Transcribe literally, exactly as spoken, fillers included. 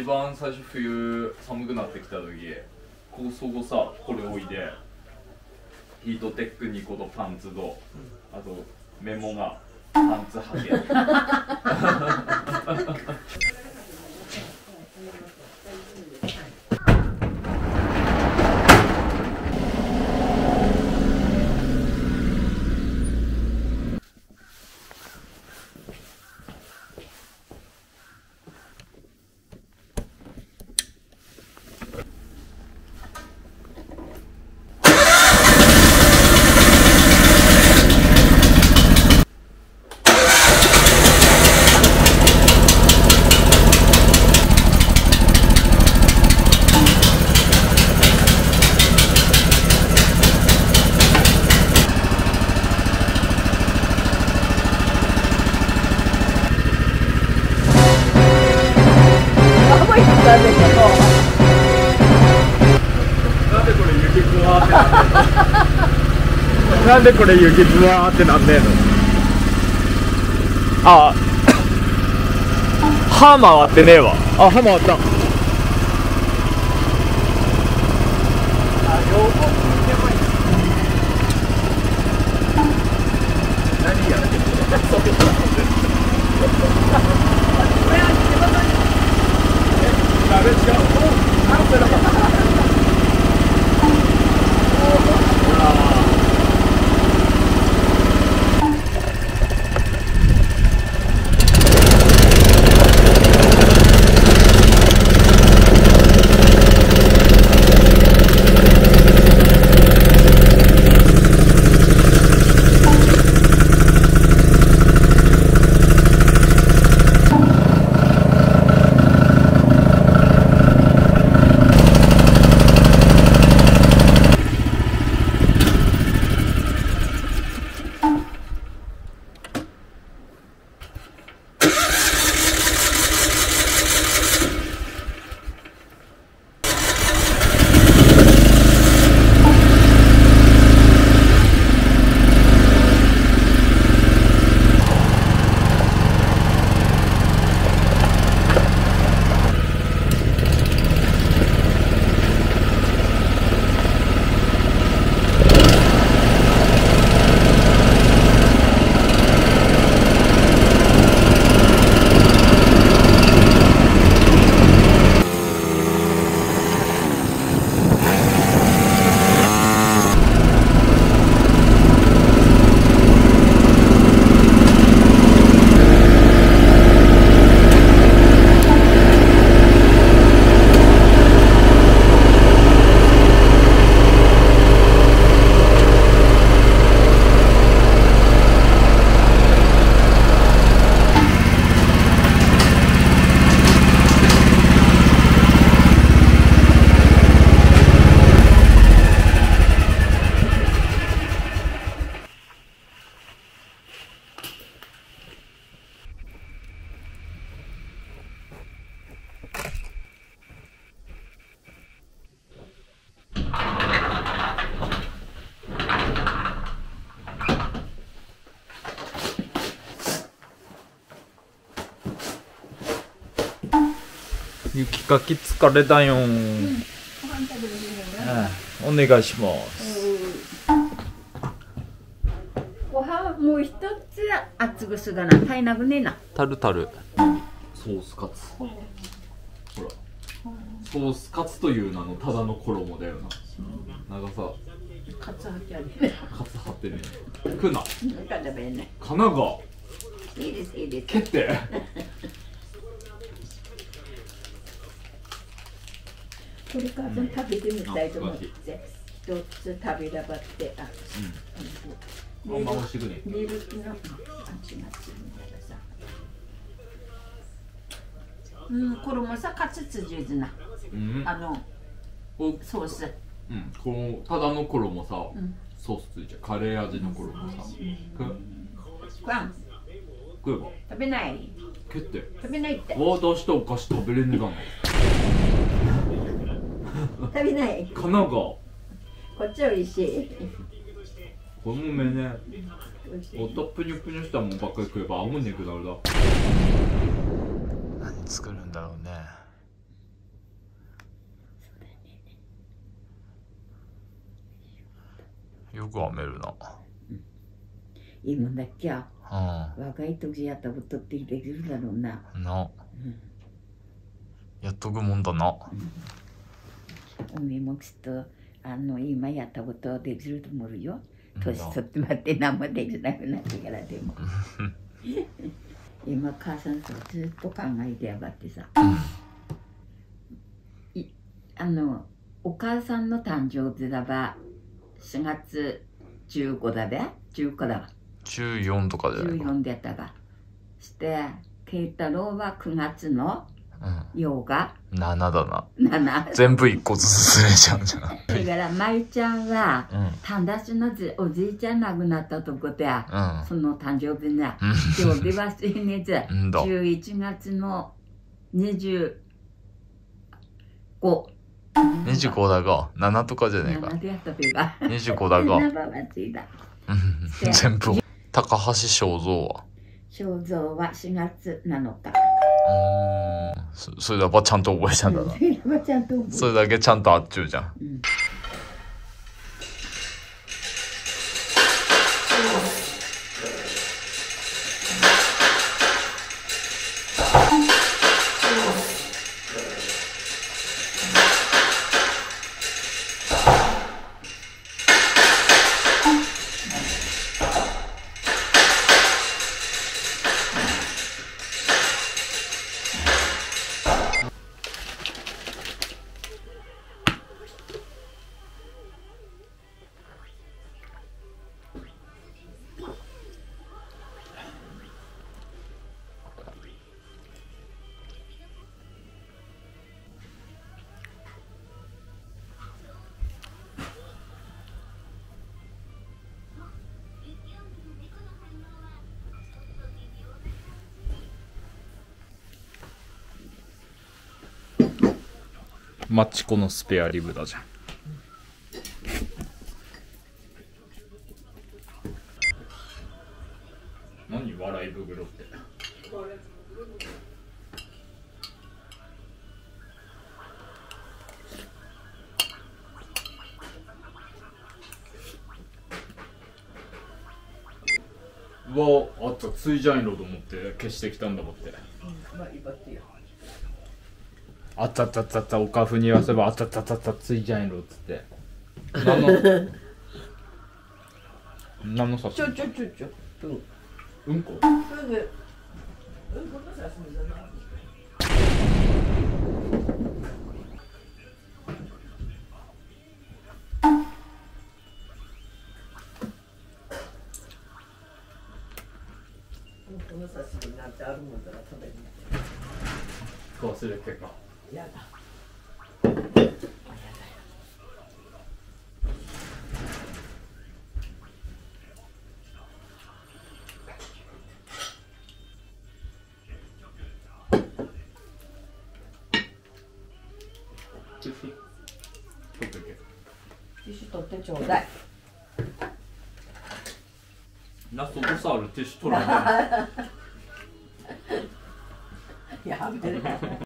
番最初冬寒くなってきた時ここそこさこれ置いてヒートテックに個とパンツとあとメモがパンツはけなんでこれ雪ズワーってなんねえの。あ歯回ってねえわ。あ、歯回った。何やって雪かき疲れたよ、うん、お願いします。 ご飯もう一つ熱くすだな、足りなくねえな。 タルタル、ソースカツ、ほらソースカツという名のただの衣だよな。なんかさカツ貼ってある。 カツ貼ってるね。くなかながいいですいいです。 蹴ってこれから食べてみたいと思って一つ食べらばってあ、 うん、あんま押してくね。 ミルクのあちまちみたいなさ、うん、衣さカツつじずな、うん、あのソース、 うん、このただの衣さ、うん、ソースついちゃうカレー味の衣さ、うん、 食わん食えば食べない。 蹴って食べないって。 私とお菓子食べれねえかな。 食べない。 かながこっちは美味しい。 この目ね、おとぷにゅぷにゅしたもんばっかり食えばあごねくなるだ。 何作るんだろうね。 よく編めるな。 いいもんだっけや。 う若い時やったことってできるだろうな。 ん。な。 うん、 やっとくもんだな。 おめえもきっとあの今やったことできると思うよ。年取ってまって何もできなくなってからでも。今母さんとずっと考えてやがってさ。いあのお母さんの誕生日だばしがつじゅうごだべじゅうごだわ。 じゅうよんとかじゃないじゅうよんでやったが。して慶太郎はくがつのようがななだな。 なな。 全部いっこずつずれちゃうんじゃない。 だから舞ちゃんはうん。 丹田市のじおじいちゃん亡くなったとこでうん。 その誕生日ねうん今日ではしねずうんだ。 じゅういちがつのにじゅうご。 にじゅうごだがななとかじゃねえか。 ななでやったべば。 にじゅうごだが。 ななば間違いだ。 うん全部。高橋正蔵は。 肖像はしがつなのか。 うーん。そそれだばちゃんと覚えちゃうんだな。 それはちゃんと覚えてそれだけちゃんとあっちゅうじゃん。 うん。 マチコのスペアリブだじゃん。 何笑い袋って。うわあったついじゃんろと思って消してきたんだもって。あったあったあったあったおかふに言わせばあったあったあったあったついじゃんろっつって。何の何の写真。 ちょちょちょちょ。 うんこ。 それでうんこの写真じゃない。この写真なんてあるもんだら食べる。 忘れてか。 やだ。 ティッシュ取ってけ。 ティッシュ取ってちょうだい。 なそこさあるティッシュ取らない。 やめて。